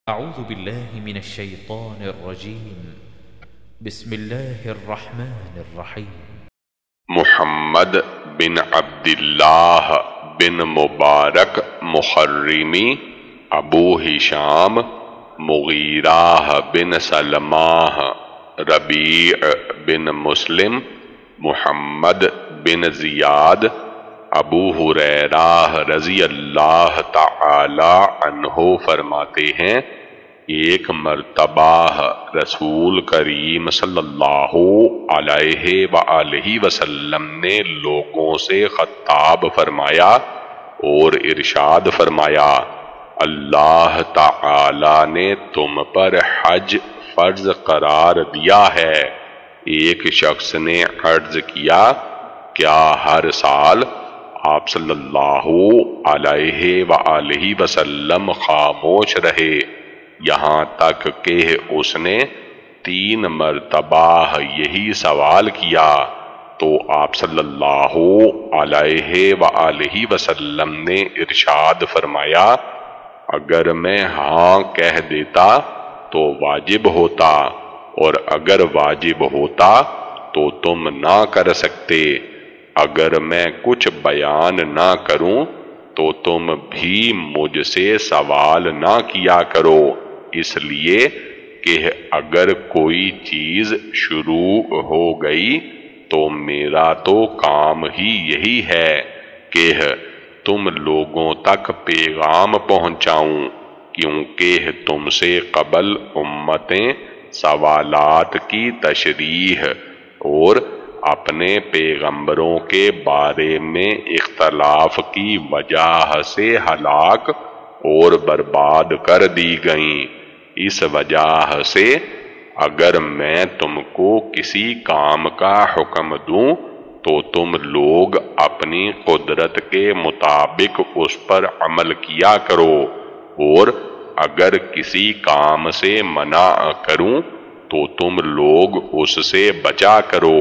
أعوذ بالله من الشيطان الرجيم بسم الله الرحمن الرحيم محمد بن عبداللہ بن مبارک محرمی ابو ہشام مغیرہ بن سلمہ ربیع بن مسلم محمد بن زیاد ابو ہریرہ رضی اللہ تعالی عنہ فرماتے ہیں، ایک مرتبہ رسول کریم صلی اللہ علیہ وآلہ وسلم نے لوگوں سے خطاب فرمایا اور ارشاد فرمایا، اللہ تعالی نے تم پر حج فرض قرار دیا ہے۔ ایک شخص نے عرض کیا، کیا ہر سال؟ آپ صلی اللہ علیہ وآلہ وسلم خاموش رہے، یہاں تک کہ اس نے 3 مرتبہ یہی سوال کیا تو آپ صلی اللہ علیہ وآلہ وسلم نے ارشاد فرمایا، اگر میں ہاں کہہ دیتا تو واجب ہوتا، اور اگر واجب ہوتا تو تم نہ کر سکتے، اگر میں کچھ بیان نہ کروں تو تم بھی مجھ سے سوال نہ کیا کرو، اس لیے کہ اگر کوئی چیز شروع ہو گئی تو میرا تو کام ہی یہی ہے کہ تم لوگوں تک پیغام پہنچاؤں، کیونکہ تم سے قبل امتیں سوالات کی تشریح اور اپنے پیغمبروں کے بارے میں اختلاف کی وجہ سے ہلاک اور برباد کر دی گئیں۔ اس وجہ سے اگر میں تم کو کسی کام کا حکم دوں تو تم لوگ اپنی قدرت کے مطابق اس پر عمل کیا کرو، اور اگر کسی کام سے منع کروں تو تم لوگ اس سے بچا کرو۔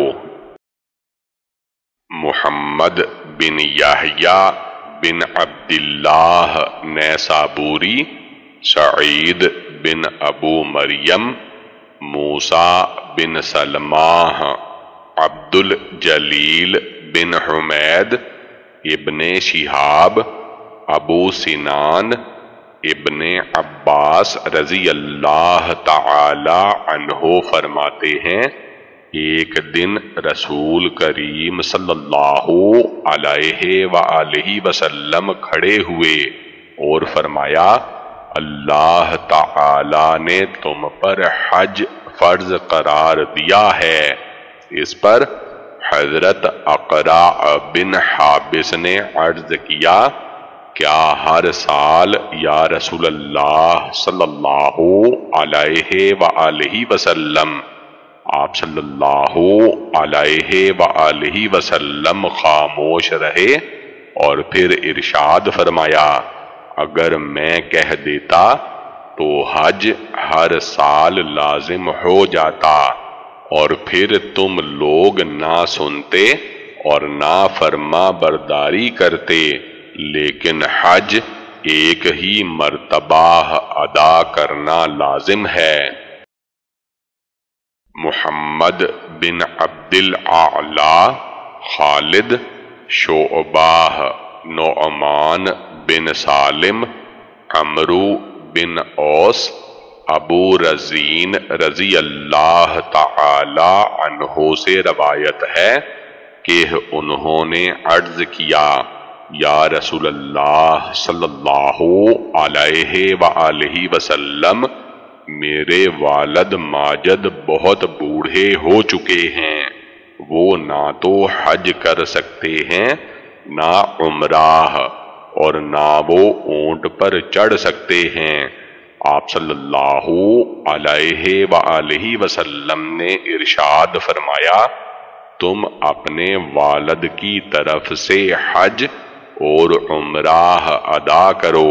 محمد بن یحییٰ بن عبداللہ نیسابوری، سعید بن ابو مریم، موسیٰ بن سلمہ، عبد الجلیل بن حمید، ابن شہاب، ابو سنان، ابن عباس رضی اللہ تعالی عنہ فرماتے ہیں، ایک دن رسول کریم صلی اللہ علیہ وآلہ وسلم کھڑے ہوئے اور فرمایا، اللہ تعالی نے تم پر حج فرض قرار دیا ہے۔ اس پر حضرت اقرع بن حابس نے عرض کیا، کیا ہر سال یا رسول اللہ صلی اللہ علیہ وآلہ وسلم؟ آپ صلی اللہ علیہ وآلہ وسلم خاموش رہے اور پھر ارشاد فرمایا، اگر میں کہہ دیتا تو حج ہر سال لازم ہو جاتا، اور پھر تم لوگ نہ سنتے اور نہ فرما برداری کرتے، لیکن حج ایک ہی مرتبہ ادا کرنا لازم ہے۔ محمد بن عبد الاعلی، خالد، شعبہ، نعمان بن سالم، عمرو بن اوس، ابو رزین رضی اللہ تعالی عنہ سے روایت ہے کہ انہوں نے عرض کیا، یا رسول اللہ صلی اللہ علیہ وآلہ وسلم، میرے والد ماجد بہت بوڑھے ہو چکے ہیں، وہ نہ تو حج کر سکتے ہیں نہ عمرہ، اور نہ وہ اونٹ پر چڑھ سکتے ہیں۔ آپ صلی اللہ علیہ وآلہ وسلم نے ارشاد فرمایا، تم اپنے والد کی طرف سے حج اور عمرہ ادا کرو۔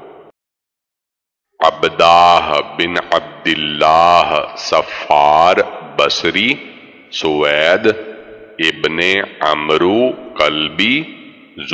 عبدہ بن عبداللہ صفار بصری، سوید ابن عمرو قلبی،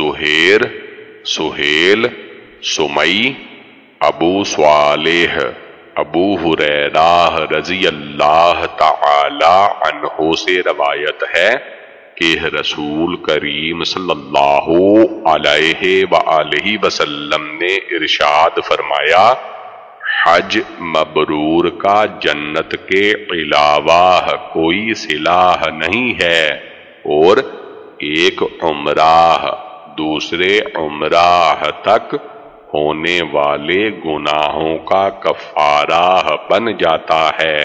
زہیر، سہیل، سمی، ابو صالح، ابو ہریرہ رضی اللہ تعالی عنہ سے روایت ہے کہ رسول کریم صلی اللہ علیہ وآلہ وسلم نے ارشاد فرمایا، حج مبرور کا جنت کے علاوہ کوئی صلہ نہیں ہے، اور ایک عمرہ دوسرے عمرہ تک ہونے والے گناہوں کا کفارہ بن جاتا ہے۔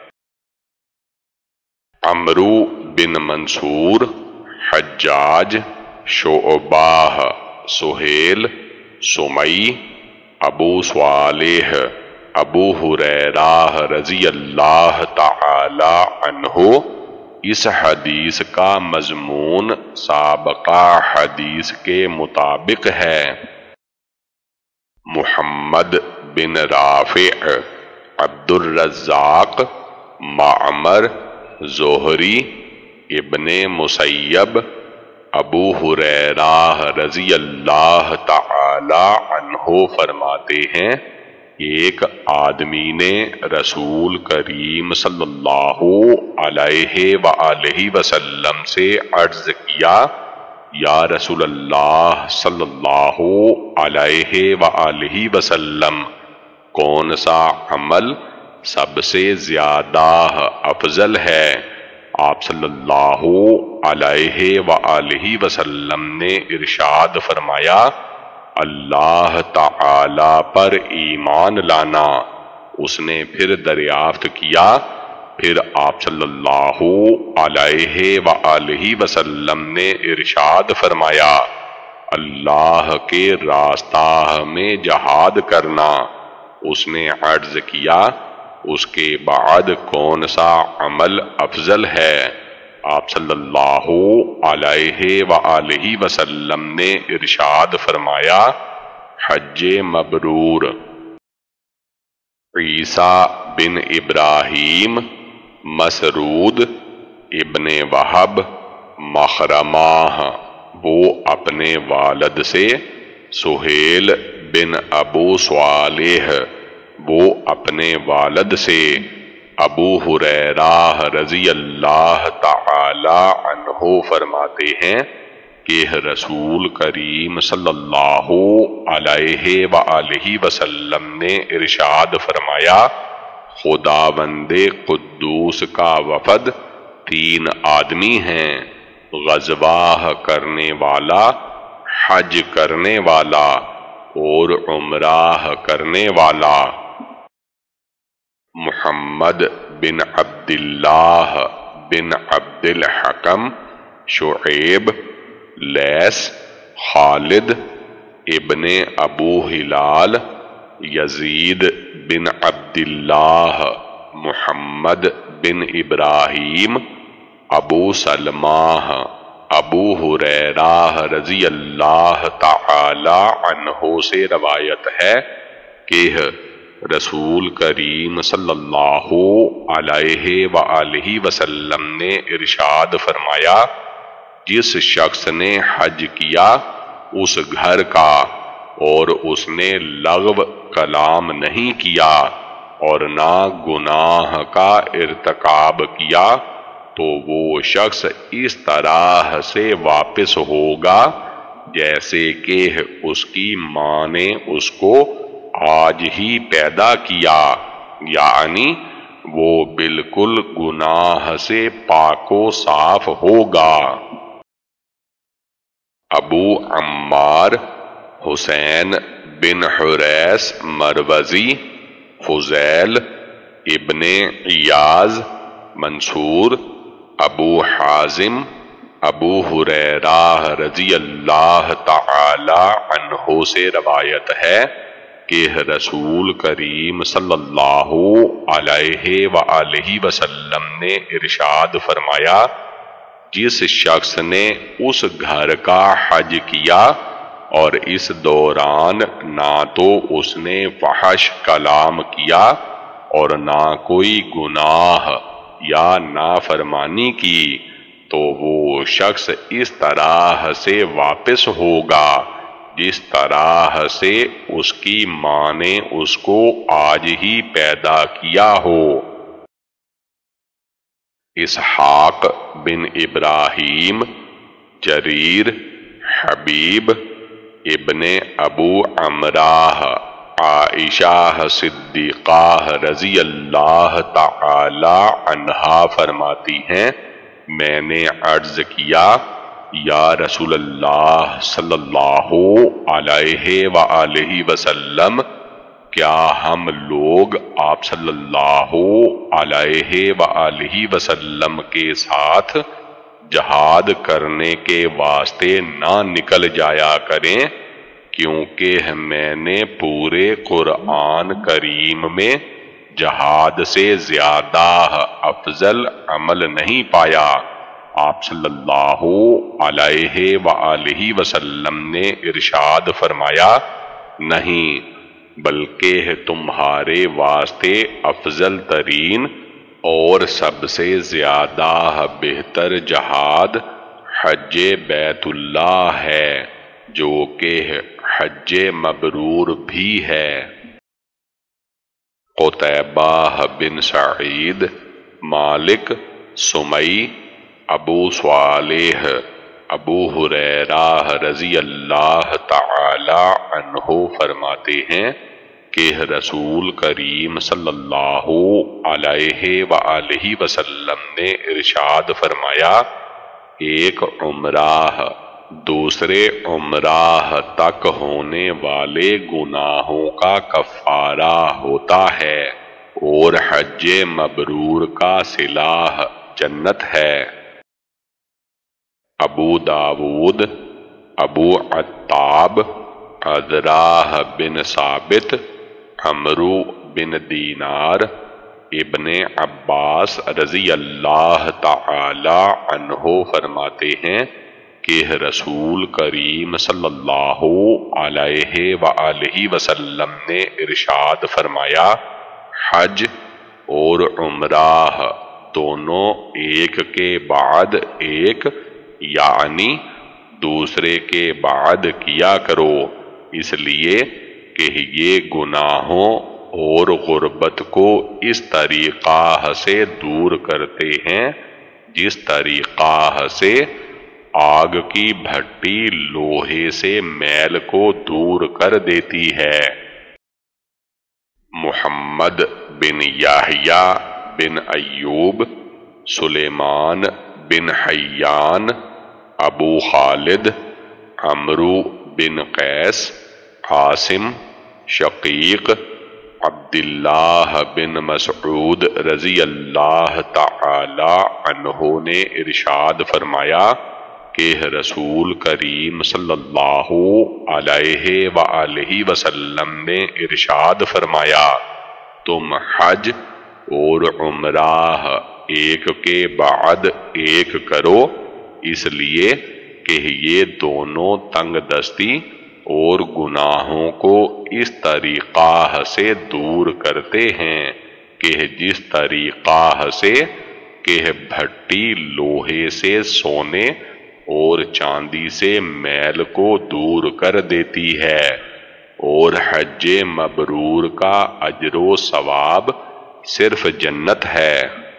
عمرو بن منصور، حجاج، شعبہ، سہیل، سمی، ابو صالح، ابو ہریرہ رضی اللہ تعالی عنہ، اس حدیث کا مضمون سابقہ حدیث کے مطابق ہے۔ محمد بن رافع، عبد الرزاق، معمر، زہری، ابن مسیب، ابو ہریرہ رضی اللہ تعالی عنہ فرماتے ہیں، ایک آدمی نے رسول کریم صلی اللہ علیہ وآلہ وسلم سے عرض کیا، یا رسول اللہ صلی اللہ علیہ وآلہ وسلم، کون سا عمل سب سے زیادہ افضل ہے؟ آپ صلی اللہ علیہ وآلہ وسلم نے ارشاد فرمایا، اللہ تعالی پر ایمان لانا۔ اس نے پھر دریافت کیا، پھر آپ صلی اللہ علیہ وآلہ وسلم نے ارشاد فرمایا، اللہ کے راستہ میں جہاد کرنا۔ اس نے عرض کیا، اس کے بعد کون سا عمل افضل ہے؟ آپ صلی اللہ علیہ وآلہ وسلم نے ارشاد فرمایا، حج مبرور۔ عیسیٰ بن ابراہیم، مسرود، ابن وہب، مخرمہ، وہ اپنے والد سے، سہیل بن ابو صالح، وہ اپنے والد سے، ابو ہریرہ رضی اللہ تعالی عنہ فرماتے ہیں کہ رسول کریم صلی اللہ علیہ وآلہ وسلم نے ارشاد فرمایا، خداوند قدوس کا وفد 3 آدمی ہیں، غزوہ کرنے والا، حج کرنے والا اور عمرہ کرنے والا۔ محمد بن عبداللہ بن عبد الحکم، شعیب، لیث، خالد ابن ابو ہلال، یزید بن عبداللہ، محمد بن ابراہیم، ابو سلمہ، ابو ہریرہ رضی اللہ تعالی عنہ سے روایت ہے کہ رسول کریم صلی اللہ علیہ وآلہ وسلم نے ارشاد فرمایا، جس شخص نے حج کیا اس گھر کا اور اس نے لغو کلام نہیں کیا اور نہ گناہ کا ارتکاب کیا، تو وہ شخص اس طرح سے واپس ہوگا جیسے کہ اس کی ماں نے اس کو آج ہی پیدا کیا، یعنی وہ بالکل گناہ سے پاک و صاف ہوگا۔ ابو عمار، حسین بن حریث مروزی، فضیل ابن عیاض، منصور، ابو حازم، ابو ہریرہ رضی اللہ تعالی عنہ سے روایت ہے کہ رسول کریم صلی اللہ علیہ وآلہ وسلم نے ارشاد فرمایا، جس شخص نے اس گھر کا حج کیا اور اس دوران نہ تو اس نے فحش کلام کیا اور نہ کوئی گناہ یا نافرمانی کی، تو وہ شخص اس طرح سے واپس ہوگا جس طرح سے اس کی ماں نے اس کو آج ہی پیدا کیا ہو۔ اسحاق بن ابراہیم، جریر، حبیب ابن ابو عمراہ، عائشہ صدیقہ رضی اللہ تعالی عنہا فرماتی ہیں، میں نے عرض کیا، یا رسول اللہ صلی اللہ علیہ وآلہ وسلم، کیا ہم لوگ آپ صلی اللہ علیہ وآلہ وسلم کے ساتھ جہاد کرنے کے واسطے نہ نکل جایا کریں، کیونکہ میں نے پورے قرآن کریم میں جہاد سے زیادہ افضل عمل نہیں پایا۔ آپ صلی اللہ علیہ وآلہ وسلم نے ارشاد فرمایا، نہیں، بلکہ تمہارے واسطے افضل ترین اور سب سے زیادہ بہتر جہاد حج بیت اللہ ہے، جو کہ حج مبرور بھی ہے۔ قتیبہ بن سعید، مالک، سمی، ابو صالح، ابو ہریرہ رضی اللہ تعالی عنہ فرماتے ہیں کہ رسول کریم صلی اللہ علیہ وآلہ وسلم نے ارشاد فرمایا، ایک عمرہ دوسرے عمرہ تک ہونے والے گناہوں کا کفارہ ہوتا ہے، اور حج مبرور کا صلہ جنت ہے۔ ابو داود، ابو عتاب، عذراہ بن ثابت، عمرو بن دینار، ابن عباس رضی اللہ تعالی عنہ فرماتے ہیں کہ رسول کریم صلی اللہ علیہ وآلہ وسلم نے ارشاد فرمایا، حج اور عمرہ دونوں ایک کے بعد ایک، یعنی دوسرے کے بعد کیا کرو، اس لیے کہ یہ گناہوں اور غربت کو اس طریقہ سے دور کرتے ہیں جس طریقہ سے آگ کی بھٹی لوہے سے میل کو دور کر دیتی ہے۔ محمد بن یحییٰ بن ایوب، سلیمان بن حیان، ابو خالد، عمرو بن قیس، عاصم، شقیق، عبداللہ بن مسعود رضی اللہ تعالی عنہ نے ارشاد فرمایا کہ رسول کریم صلی اللہ علیہ وآلہ وسلم نے ارشاد فرمایا، تم حج اور عمرہ ایک کے بعد ایک کرو، اس لیے کہ یہ دونوں تنگ دستی اور گناہوں کو اس طریقہ سے دور کرتے ہیں کہ جس طریقہ سے کہ بھٹی لوہے سے سونے اور چاندی سے میل کو دور کر دیتی ہے، اور حج مبرور کا اجر و ثواب صرف جنت ہے۔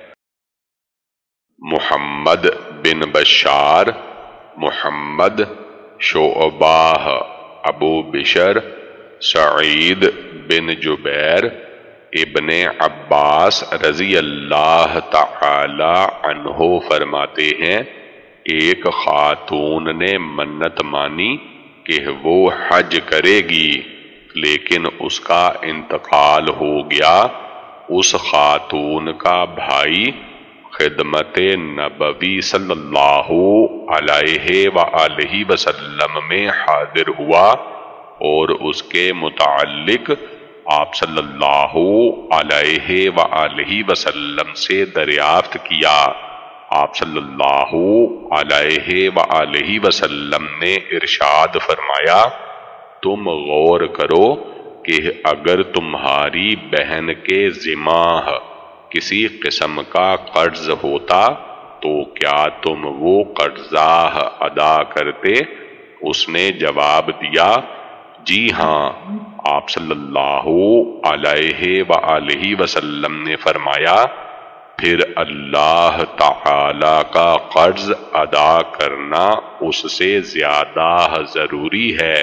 محمد بن بشار، محمد، شعبہ، ابو بشر، سعید بن جبیر، ابن عباس رضی اللہ تعالی عنہ فرماتے ہیں، ایک خاتون نے منت مانی کہ وہ حج کرے گی، لیکن اس کا انتقال ہو گیا۔ اس خاتون کا بھائی خدمت نبوی صلی اللہ علیہ وآلہ وسلم میں حاضر ہوا اور اس کے متعلق آپ صلی اللہ علیہ وآلہ وسلم سے دریافت کیا۔ آپ صلی اللہ علیہ وآلہ وسلم نے ارشاد فرمایا، تم غور کرو کہ اگر تمہاری بہن کے ذمہ کسی قسم کا قرض ہوتا تو کیا تم وہ قرضہ ادا کرتے؟ اس نے جواب دیا جی ہاں۔ آپ صلی اللہ علیہ وآلہ وسلم نے فرمایا پھر اللہ تعالی کا قرض ادا کرنا اس سے زیادہ ضروری ہے۔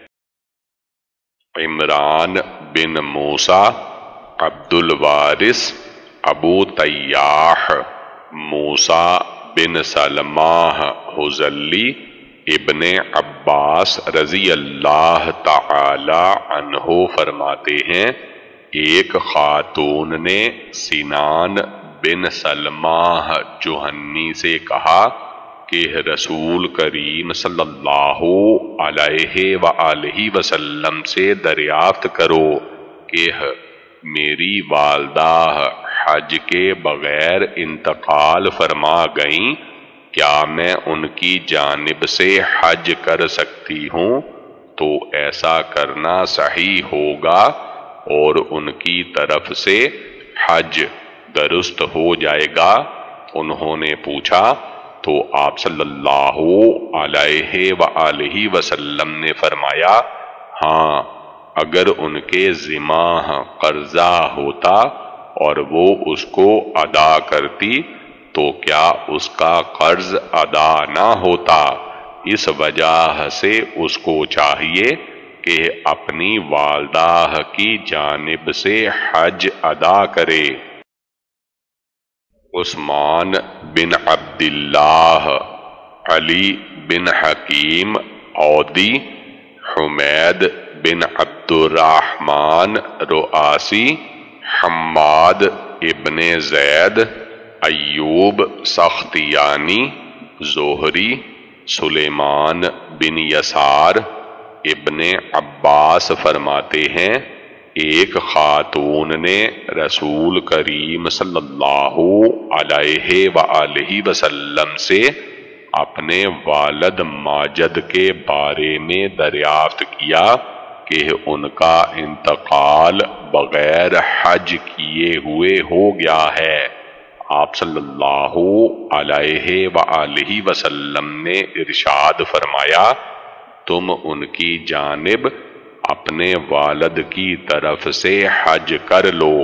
عمران بن موسیٰ، عبد الوارث، ابو طیاح، موسیٰ بن سلمہ حذلی، ابن عباس رضی اللہ تعالی عنہ فرماتے ہیں ایک خاتون نے سنان بن سلمہ جوہنی سے کہا کہ رسول کریم صلی اللہ علیہ وآلہ وسلم سے دریافت کرو کہ میری والدہ حج کے بغیر انتقال فرما گئیں، کیا میں ان کی جانب سے حج کر سکتی ہوں؟ تو ایسا کرنا صحیح ہوگا اور ان کی طرف سے حج درست ہو جائے گا۔ انہوں نے پوچھا تو آپ صلی اللہ علیہ وآلہ وسلم نے فرمایا ہاں، اگر ان کے ذمہ قرضہ ہوتا اور وہ اس کو ادا کرتی تو کیا اس کا قرض ادا نہ ہوتا؟ اس وجہ سے اس کو چاہیے کہ اپنی والدہ کی جانب سے حج ادا کرے۔ عثمان بن عبداللہ، علی بن حکیم عودی، حمید بن عبد الرحمن رؤاسی، حماد ابن زید، ایوب سختیانی، زہری، سلیمان بن یسار، ابن عباس فرماتے ہیں ایک خاتون نے رسول کریم صلی اللہ علیہ وآلہ وسلم سے اپنے والد ماجد کے بارے میں دریافت کیا کہ ان کا انتقال بغیر حج کیے ہوئے ہو گیا ہے۔ آپ صلی اللہ علیہ وآلہ وسلم نے ارشاد فرمایا تم ان کی جانب اپنے والد کی طرف سے حج کر لو۔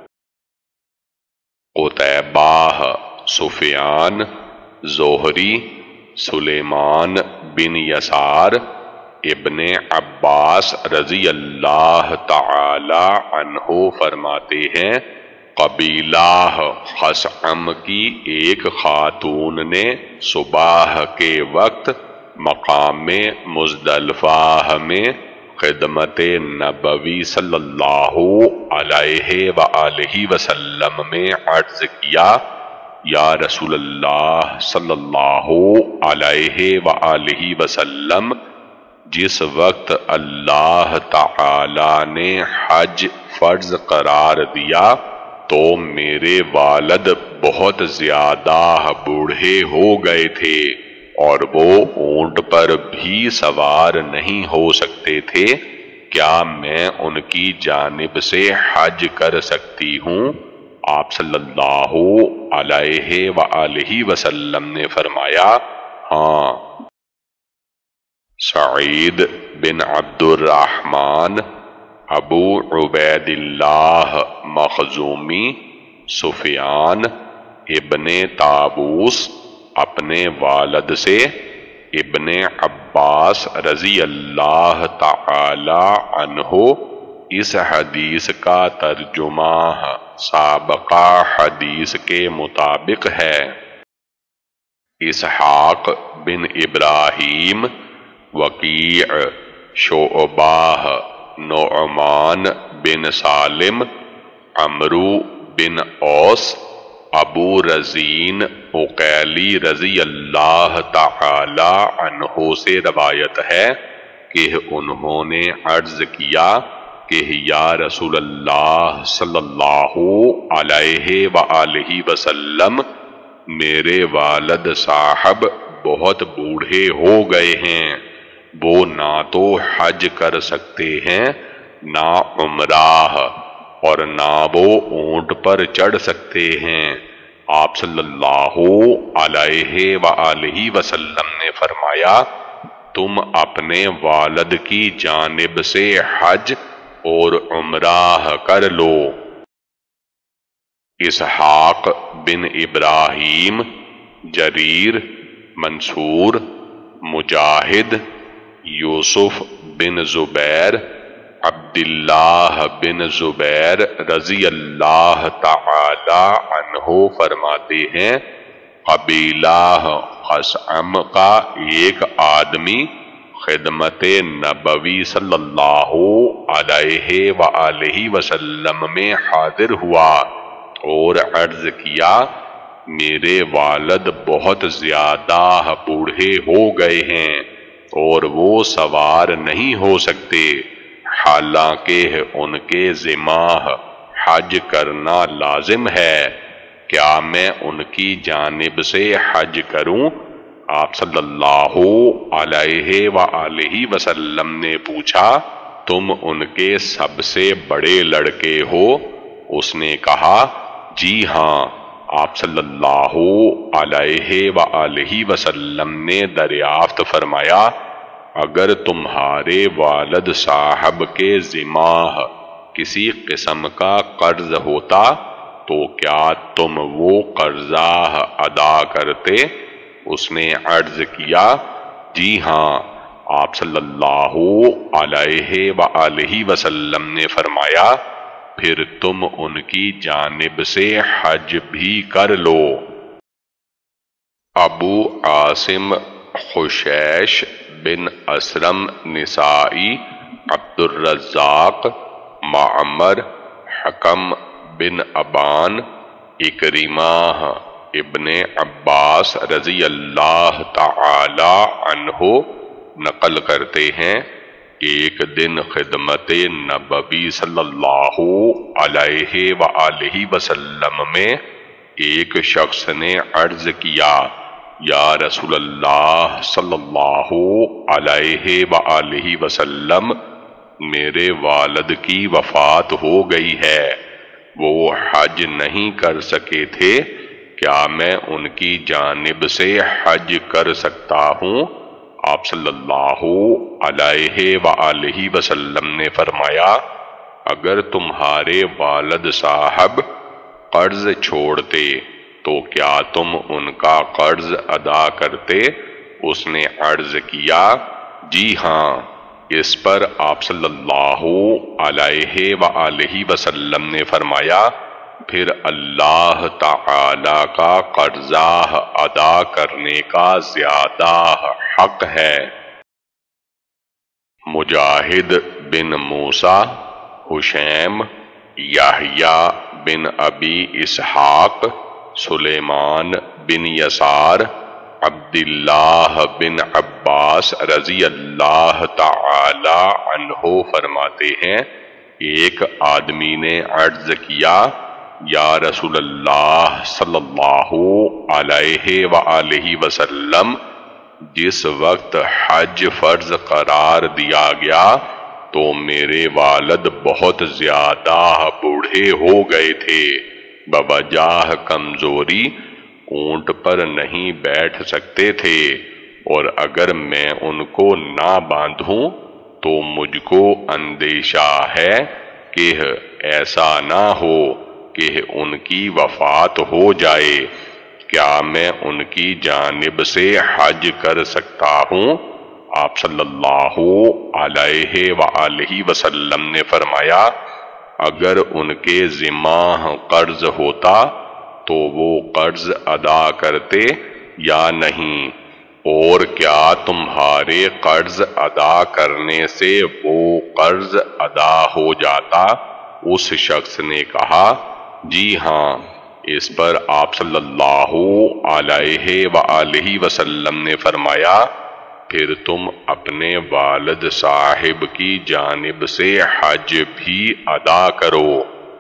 قتیبہ، سفیان، زہری، سلیمان بن یسار، ابن عباس رضی اللہ تعالی عنہ فرماتے ہیں قبیلہ خثعم کی ایک خاتون نے صبح کے وقت مقام مزدلفہ میں خدمت نبوی صلی اللہ علیہ وآلہ وسلم میں عرض کیا یا رسول اللہ صلی اللہ علیہ وآلہ وسلم، جس وقت اللہ تعالی نے حج فرض قرار دیا تو میرے والد بہت زیادہ بوڑھے ہو گئے تھے اور وہ اونٹ پر بھی سوار نہیں ہو سکتے تھے، کیا میں ان کی جانب سے حج کر سکتی ہوں؟ آپ صلی اللہ علیہ وآلہ وسلم نے فرمایا ہاں۔ سعید بن عبد الرحمن، ابو عبید اللہ مخزومی، سفیان، ابن طاووس اپنے والد سے ابن عباس رضی اللہ تعالی عنہ اس حدیث کا ترجمہ سابقہ حدیث کے مطابق ہے۔ اسحاق بن ابراہیم، وکیع، شعبہ، نعمان بن سالم، عمرو بن اوس، ابو رزین عقیلی رضی اللہ تعالی عنہ سے روایت ہے کہ انہوں نے عرض کیا کہ یا رسول اللہ صلی اللہ علیہ وآلہ وسلم، میرے والد صاحب بہت بوڑھے ہو گئے ہیں، وہ نہ تو حج کر سکتے ہیں نہ عمرہ اور نہ وہ اونٹ پر چڑھ سکتے ہیں۔ آپ صلی اللہ علیہ وآلہ وسلم نے فرمایا تم اپنے والد کی جانب سے حج اور عمرہ کر لو۔ اسحاق بن ابراہیم، جریر، منصور، مجاہد، یوسف بن زبیر، عبداللہ بن زبیر رضی اللہ تعالی عنہ فرماتے ہیں، قبیلہ خثعم کا ایک آدمی خدمت نبوی صلی اللہ علیہ وآلہ وسلم میں حاضر ہوا اور عرض کیا، میرے والد بہت زیادہ بوڑھے ہو گئے ہیں اور وہ سوار نہیں ہو سکتے، حالانکہ ان کے ذمہ حج کرنا لازم ہے، کیا میں ان کی جانب سے حج کروں؟ آپ صلی اللہ علیہ وآلہ وسلم نے پوچھا، تم ان کے سب سے بڑے لڑکے ہو؟ اس نے کہا، جی ہاں۔ آپ صلی اللہ علیہ وآلہ وسلم نے دریافت فرمایا، اگر تمہارے والد صاحب کے ذمہ کسی قسم کا قرض ہوتا تو کیا تم وہ قرضہ ادا کرتے؟ اس نے عرض کیا، جی ہاں۔ آپ صلی اللہ علیہ وآلہ وسلم نے فرمایا، پھر تم ان کی جانب سے حج بھی کر لو۔ ابو عاصم خشیش بن اسرم نسائی، عبد الرزاق، معمر، حکم بن ابان، اکرمہ ابن عباس رضی اللہ تعالی عنہ نقل کرتے ہیں، ایک دن خدمت نبوی صلی اللہ علیہ وآلہ وسلم میں ایک شخص نے عرض کیا، یا رسول اللہ صلی اللہ علیہ وآلہ وسلم، میرے والد کی وفات ہو گئی ہے، وہ حج نہیں کر سکے تھے، کیا میں ان کی جانب سے حج کر سکتا ہوں؟ آپ صلی اللہ علیہ وآلہ وسلم نے فرمایا، اگر تمہارے والد صاحب قرض چھوڑتے تو کیا تم ان کا قرض ادا کرتے؟ اس نے عرض کیا، جی ہاں۔ اس پر آپ صلی اللہ علیہ وآلہ وسلم نے فرمایا، پھر اللہ تعالی کا قرضہ ادا کرنے کا زیادہ حق ہے۔ مجاہد بن موسیٰ، حشیم، یحییٰ بن ابی اسحاق، سلیمان بن یسار، عبداللہ بن عباس رضی اللہ تعالی عنہ فرماتے ہیں، ایک آدمی نے عرض کیا، یا رسول اللہ صلی اللہ علیہ وآلہ وسلم، جس وقت حج فرض قرار دیا گیا تو میرے والد بہت زیادہ بوڑھے ہو گئے تھے، بوجہ کمزوری اونٹ پر نہیں بیٹھ سکتے تھے، اور اگر میں ان کو نہ باندھوں تو مجھ کو اندیشہ ہے کہ ایسا نہ ہو کہ ان کی وفات ہو جائے، کیا میں ان کی جانب سے حج کر سکتا ہوں؟ آپ صلی اللہ علیہ وآلہ وسلم نے فرمایا، اگر ان کے ذمہ قرض ہوتا تو وہ قرض ادا کرتے یا نہیں، اور کیا تمہارے قرض ادا کرنے سے وہ قرض ادا ہو جاتا؟ اس شخص نے کہا، جی ہاں۔ اس پر آپ صلی اللہ علیہ وآلہ وسلم نے فرمایا، پھر تم اپنے والد صاحب کی جانب سے حج بھی ادا کرو۔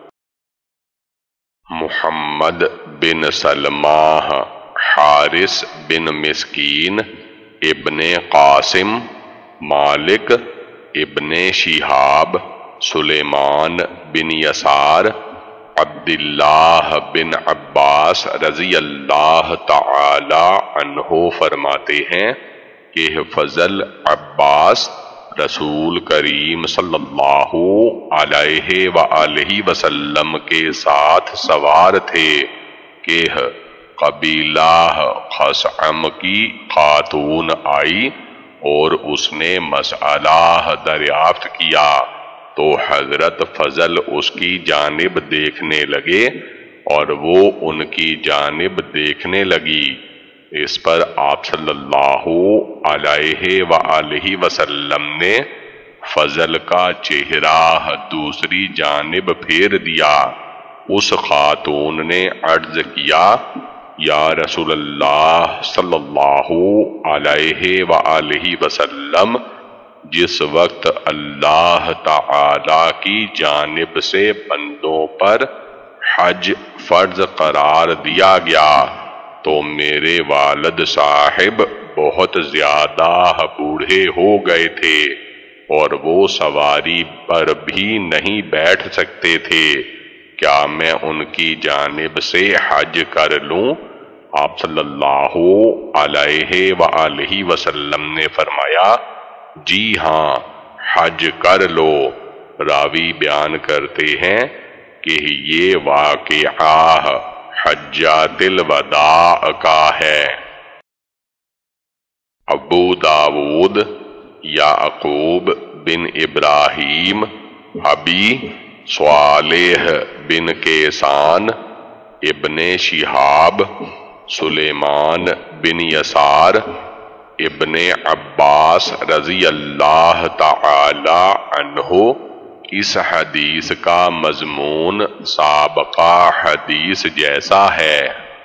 محمد بن سلمہ، حارث بن مسکین، ابن قاسم، مالک ابن شہاب، سلیمان بن یسار، عبداللہ بن عباس رضی اللہ تعالی عنہ فرماتے ہیں، کہ فضل عباس رسول کریم صلی اللہ علیہ وآلہ وسلم کے ساتھ سوار تھے کہ قبیلہ خثعم کی خاتون آئی اور اس نے مسئلہ دریافت کیا تو حضرت فضل اس کی جانب دیکھنے لگے اور وہ ان کی جانب دیکھنے لگی۔ اس پر آپ صلی اللہ علیہ وآلہ وسلم نے فضل کا چہرہ دوسری جانب پھیر دیا۔ اس خاتون نے عرض کیا، یا رسول اللہ صلی اللہ علیہ وآلہ وسلم، جس وقت اللہ تعالی کی جانب سے بندوں پر حج فرض قرار دیا گیا تو میرے والد صاحب بہت زیادہ بوڑھے ہو گئے تھے اور وہ سواری پر بھی نہیں بیٹھ سکتے تھے، کیا میں ان کی جانب سے حج کر لوں؟ آپ صلی اللہ علیہ وآلہ وسلم نے فرمایا، جی ہاں، حج کر لو۔ راوی بیان کرتے ہیں کہ یہ واقعہ حجۃ الوداع کا ہے۔ ابو داود یعقوب بن ابراہیم، ابی صالح بن کیسان، ابن شہاب، سلیمان بن یسار، ابن عباس رضی اللہ تعالی عنہ، اس حدیث کا مضمون سابقہ حدیث جیسا ہے۔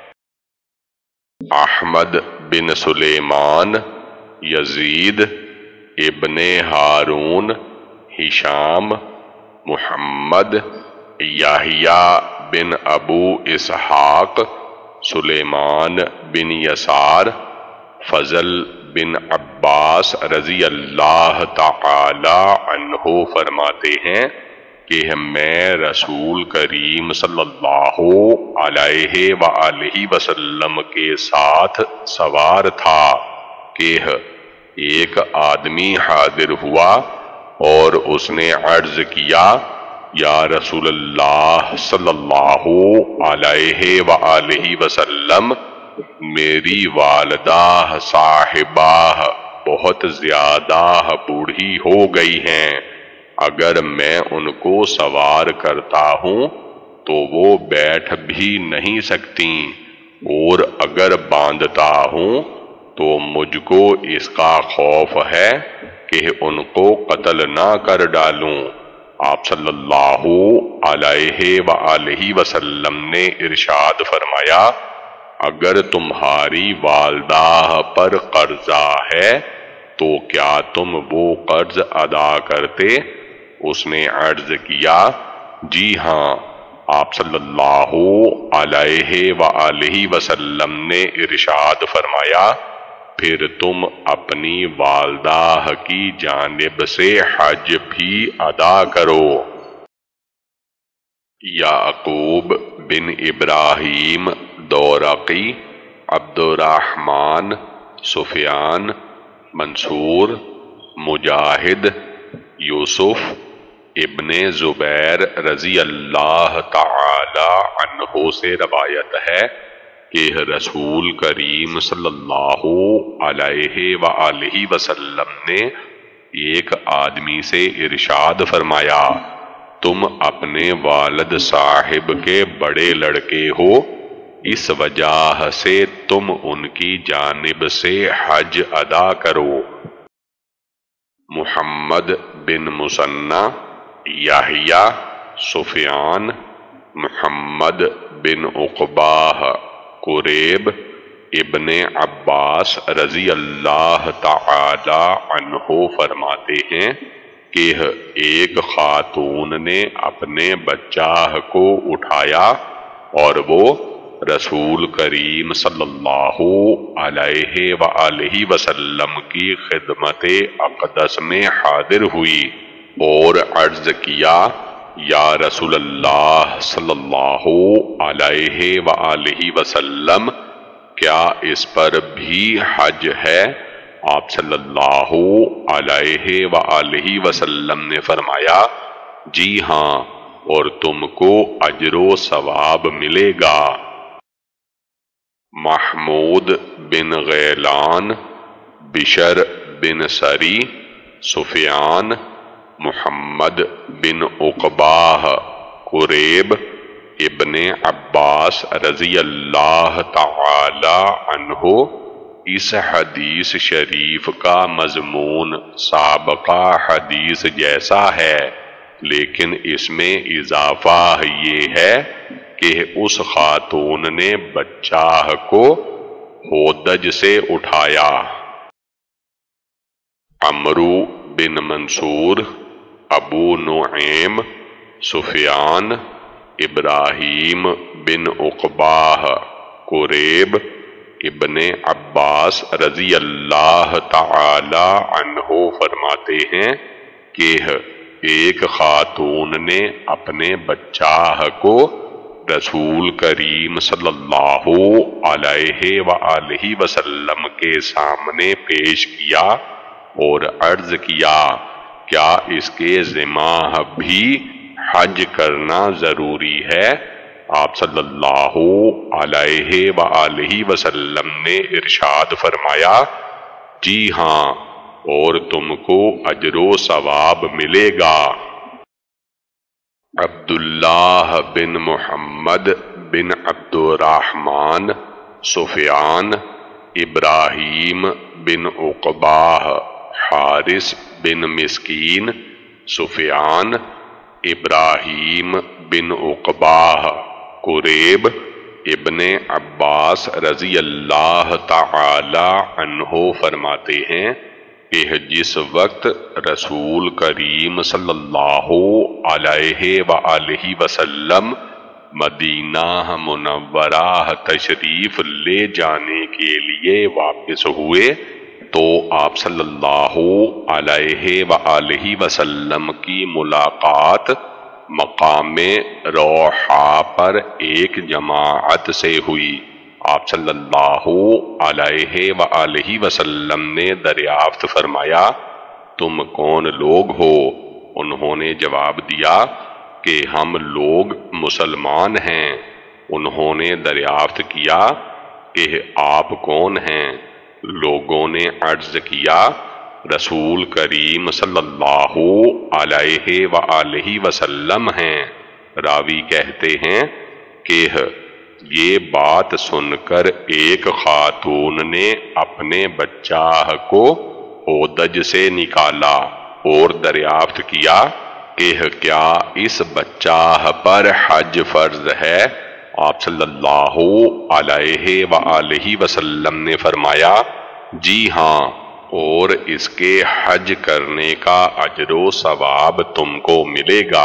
احمد بن سلیمان، یزید ابن ہارون، ہشام، محمد، یحییٰ بن ابو اسحاق، سلیمان بن یسار، فضل بن عباس رضی اللہ تعالی عنہ فرماتے ہیں کہ میں رسول کریم صلی اللہ علیہ وآلہ وسلم کے ساتھ سوار تھا کہ ایک آدمی حاضر ہوا اور اس نے عرض کیا، یا رسول اللہ صلی اللہ علیہ وآلہ وسلم، میری والدہ صاحبہ بہت زیادہ بوڑھی ہو گئی ہیں، اگر میں ان کو سوار کرتا ہوں تو وہ بیٹھ بھی نہیں سکتی، اور اگر باندھتا ہوں تو مجھ کو اس کا خوف ہے کہ ان کو قتل نہ کر ڈالوں۔ آپ صلی اللہ علیہ وآلہ وسلم نے ارشاد فرمایا، اگر تمہاری والدہ پر قرضہ ہے تو کیا تم وہ قرض ادا کرتے؟ اس نے عرض کیا، جی ہاں۔ آپ صلی اللہ علیہ وآلہ وسلم نے ارشاد فرمایا، پھر تم اپنی والدہ کی جانب سے حج بھی ادا کرو۔ یعقوب بن ابراہیم دورقی، عبد الرحمن، سفیان، منصور، مجاہد، یوسف ابن زبیر رضی اللہ تعالی عنہ سے روایت ہے کہ رسول کریم صلی اللہ علیہ وآلہ وسلم نے ایک آدمی سے ارشاد فرمایا، تم اپنے والد صاحب کے بڑے لڑکے ہو، اس وجہ سے تم ان کی جانب سے حج ادا کرو۔ محمد بن مثنى، یحییٰ، سفیان، محمد بن عقبہ، قریب ابن عباس رضی اللہ تعالی عنہ فرماتے ہیں کہ ایک خاتون نے اپنے بچہ کو اٹھایا اور وہ رسول کریم صلی اللہ علیہ وآلہ وسلم کی خدمت اقدس میں حاضر ہوئی اور عرض کیا، یا رسول اللہ صلی اللہ علیہ وآلہ وسلم، کیا اس پر بھی حج ہے؟ آپ صلی اللہ علیہ وآلہ وسلم نے فرمایا جی ہاں، اور تم کو اجر و ثواب ملے گا۔ محمود بن غیلان، بشر بن سری، سفیان، محمد بن عقبہ، قریب ابن عباس رضی اللہ تعالی عنہ، اس حدیث شریف کا مضمون سابقہ حدیث جیسا ہے، لیکن اس میں اضافہ یہ ہے کہ اس خاتون نے بچہ کو ہودج سے اٹھایا۔ عمرو بن منصور، ابو نعیم، سفیان، ابراہیم بن عقبہ، قریب ابن عباس رضی اللہ تعالی عنہ فرماتے ہیں کہ ایک خاتون نے اپنے بچہ کو رسول کریم صلی اللہ علیہ وآلہ وسلم کے سامنے پیش کیا اور عرض کیا کیا اس کے ذمہ بھی حج کرنا ضروری ہے؟ آپ صلی اللہ علیہ وآلہ وسلم نے ارشاد فرمایا جی ہاں، اور تم کو اجر و ثواب ملے گا۔ عبداللہ بن محمد بن عبد الرحمن، سفیان، ابراہیم بن عقبہ، حارث بن مسکین، سفیان، ابراہیم بن عقبہ، قریب ابن عباس رضی اللہ تعالی عنہ فرماتے ہیں کہ جس وقت رسول کریم صلی اللہ علیہ وآلہ وسلم مدینہ منورہ تشریف لے جانے کے لیے واپس ہوئے تو آپ صلی اللہ علیہ وآلہ وسلم کی ملاقات مقام روحا پر ایک جماعت سے ہوئی۔ آپ صلی اللہ علیہ وآلہ وسلم نے دریافت فرمایا تم کون لوگ ہو؟ انہوں نے جواب دیا کہ ہم لوگ مسلمان ہیں۔ انہوں نے دریافت کیا کہ آپ کون ہیں؟ لوگوں نے عرض کیا رسول کریم صلی اللہ علیہ وآلہ وسلم ہیں۔ راوی کہتے ہیں کہ یہ بات سن کر ایک خاتون نے اپنے بچہ کو ہودج سے نکالا اور دریافت کیا کہ کیا اس بچہ پر حج فرض ہے؟ آپ صلی اللہ علیہ وآلہ وسلم نے فرمایا جی ہاں، اور اس کے حج کرنے کا اجر و ثواب تم کو ملے گا۔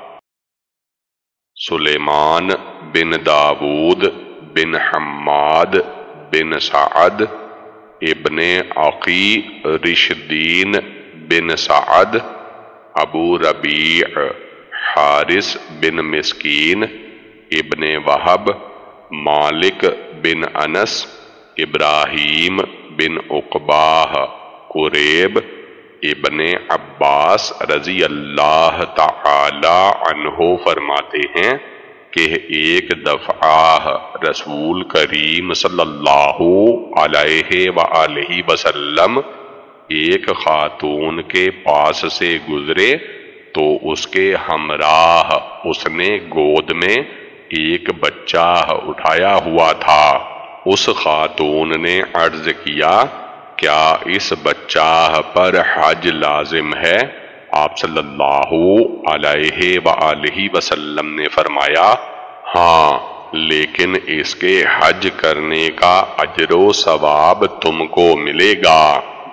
سلیمان بن داود بن حماد بن سعد، ابن عقی رشدین بن سعد، ابو ربیع، حارث بن مسکین، ابن وہب، مالک بن انس، ابراہیم بن عقبہ، قریب ابن عباس رضی اللہ تعالی عنہ فرماتے ہیں کہ ایک دفعہ رسول کریم صلی اللہ علیہ وآلہ وسلم ایک خاتون کے پاس سے گزرے تو اس کے ہمراہ اس نے گود میں ایک بچہ اٹھایا ہوا تھا۔ اس خاتون نے عرض کیا کیا اس بچہ پر حج لازم ہے؟ آپ صلی اللہ علیہ وآلہ وسلم نے فرمایا ہاں، لیکن اس کے حج کرنے کا اجر و ثواب تم کو ملے گا۔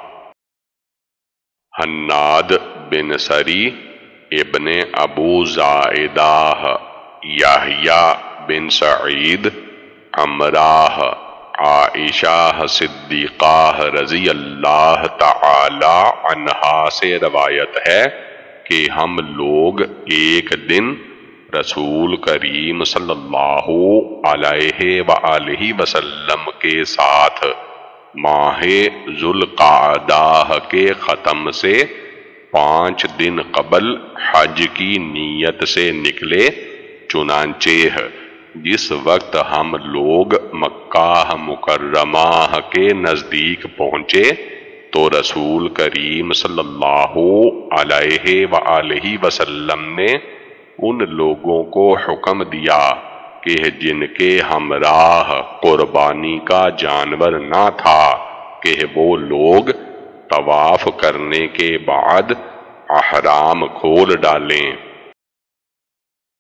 حناد بن سری، ابن ابو زائدہ، یحییٰ بن سعید، عمراہ، عائشہ صدیقہ رضی اللہ تعالی عنہا سے روایت ہے کہ ہم لوگ ایک دن رسول کریم صلی اللہ علیہ وآلہ وسلم کے ساتھ ماہ ذوالقعدہ کے ختم سے 5 دن قبل حج کی نیت سے نکلے۔ چنانچہ جس وقت ہم لوگ مکہ مکرمہ کے نزدیک پہنچے تو رسول کریم صلی اللہ علیہ وآلہ وسلم نے ان لوگوں کو حکم دیا کہ جن کے ہمراہ قربانی کا جانور نہ تھا کہ وہ لوگ طواف کرنے کے بعد احرام کھول ڈالیں۔